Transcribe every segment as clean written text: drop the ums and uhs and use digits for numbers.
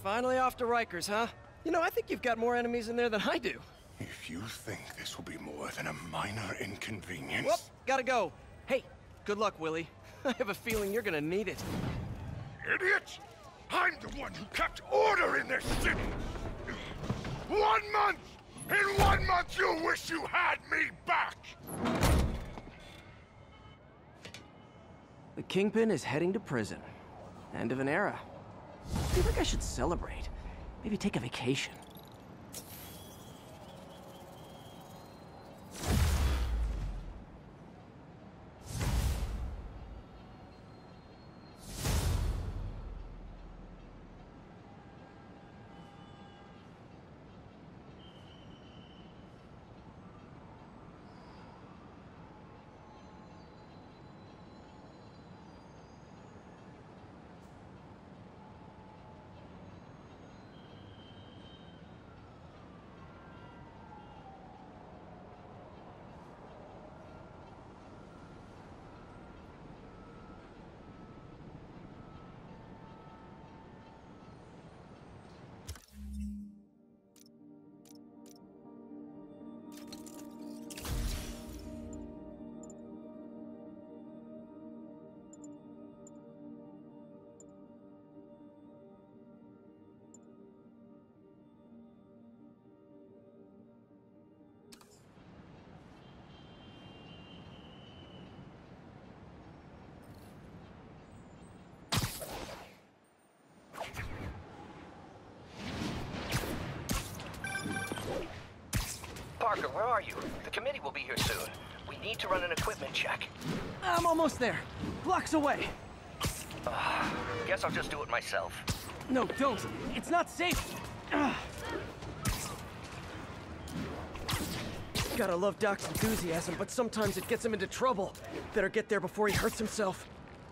Finally off to Rikers, huh? You know, I think you've got more enemies in there than I do. If you think this will be more than a minor inconvenience... Whoop, gotta go. Hey, good luck, Willie. I have a feeling you're gonna need it. Idiot! I'm the one who kept order in this city! 1 month! In 1 month you'll wish you had me back! The Kingpin is heading to prison. End of an era. I feel like I should celebrate. Maybe take a vacation. Parker, where are you? The committee will be here soon. We need to run an equipment check. I'm almost there. Blocks away. Guess I'll just do it myself. No, don't. It's not safe. Gotta love Doc's enthusiasm, but sometimes it gets him into trouble. Better get there before he hurts himself.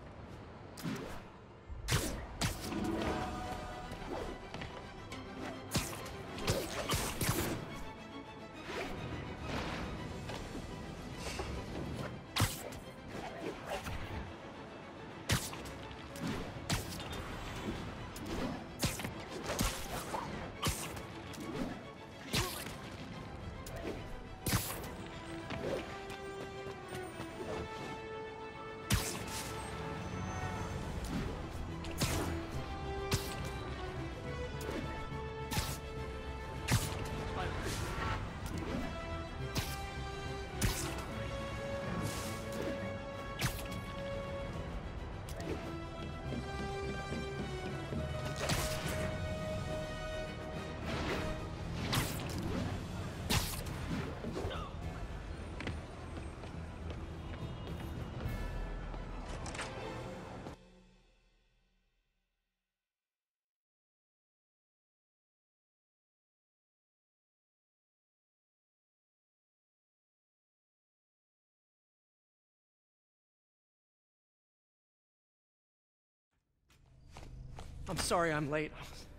I'm sorry I'm late.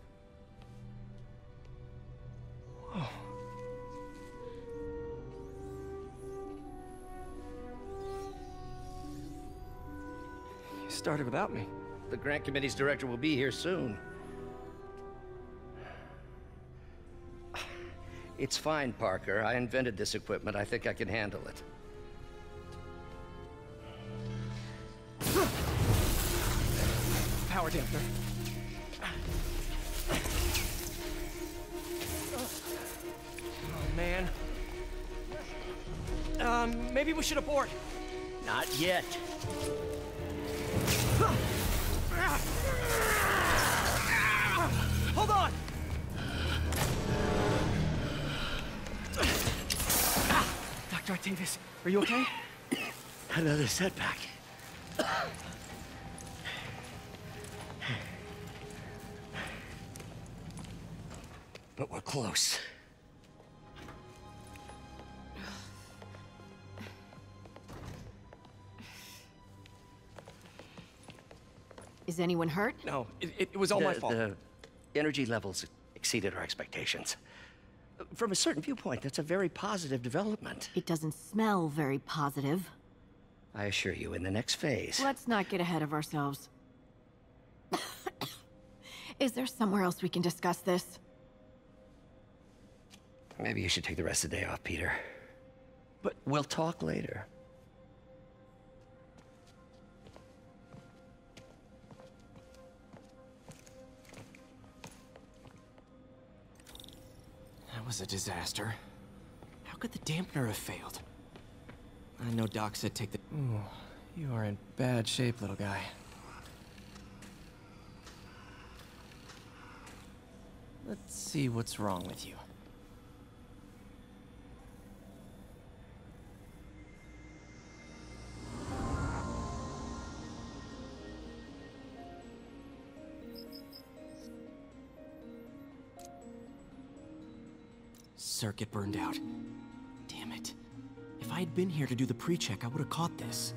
Oh. You started without me. The grant committee's director will be here soon. It's fine, Parker. I invented this equipment. I think I can handle it. Power dampener. Oh, man. Maybe we should abort. Not yet. Hold on! Dr. Octavius, are you okay? Another setback. But we're close. Is anyone hurt? No, it was all my fault. The energy levels exceeded our expectations. From a certain viewpoint, that's a very positive development. It doesn't smell very positive. I assure you, in the next phase... Let's not get ahead of ourselves. Is there somewhere else we can discuss this? Maybe you should take the rest of the day off, Peter. But we'll talk later. That was a disaster. How could the dampener have failed? I know Doc said take the... Ooh, you are in bad shape, little guy. Let's see what's wrong with you. Circuit burned out. Damn it. If I had been here to do the pre-check, I would have caught this.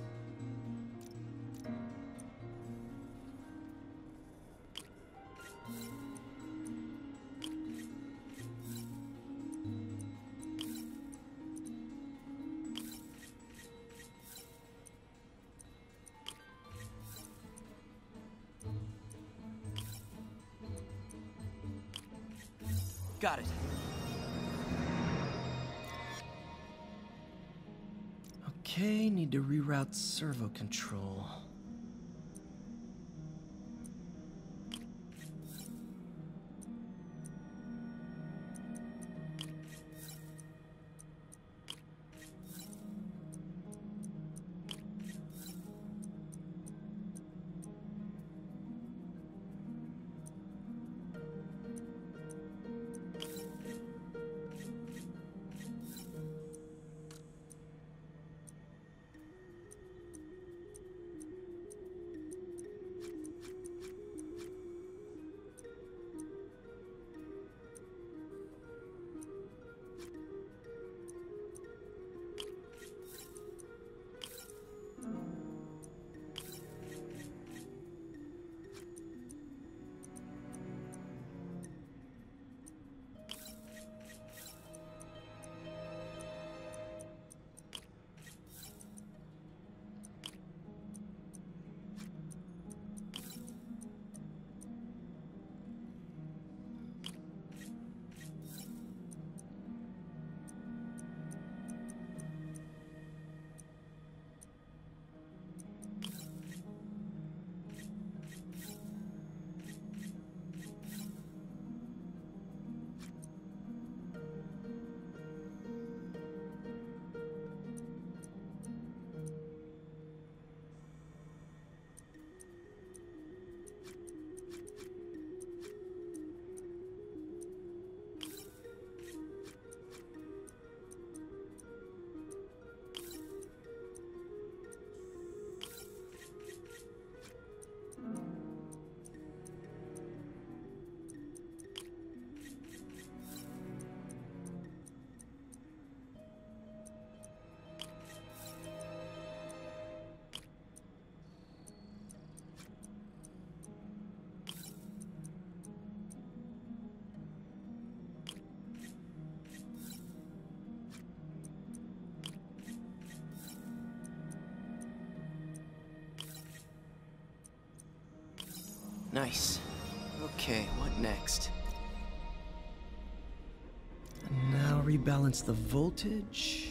Got it. Okay, need to reroute servo control. Nice. Okay, what next? And now rebalance the voltage.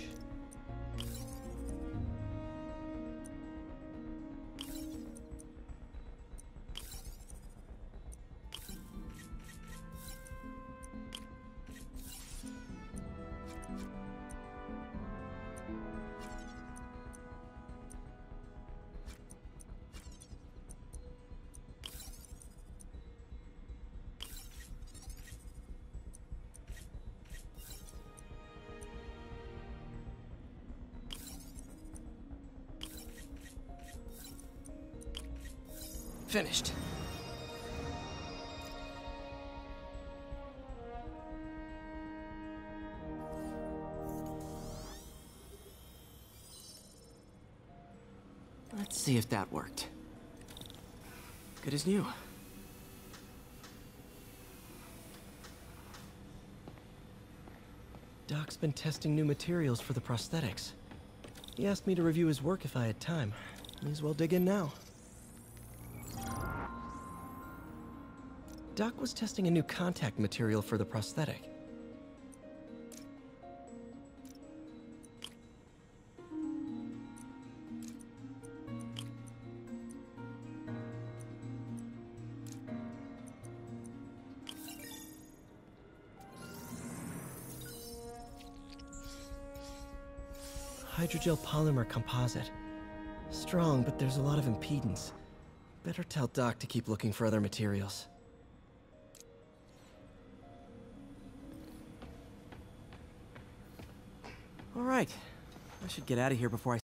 Finished. Let's see if that worked. Good as new. Doc's been testing new materials for the prosthetics. He asked me to review his work if I had time. May as well dig in now. Doc was testing a new contact material for the prosthetic. Hydrogel polymer composite. Strong, but there's a lot of impedance. Better tell Doc to keep looking for other materials. All right. I should get out of here before I